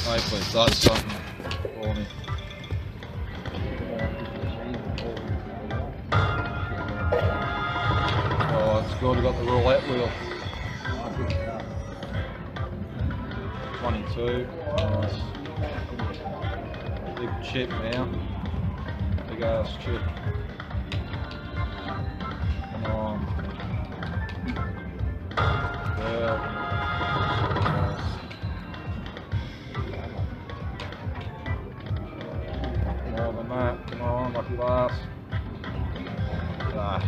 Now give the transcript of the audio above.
Hopefully it does something for me. Oh, it's good, we've got the roulette wheel. 22, nice. Big chip now. Big ass chip. Come on. Yeah. Nice. More than that. Come on, lucky last. Ah.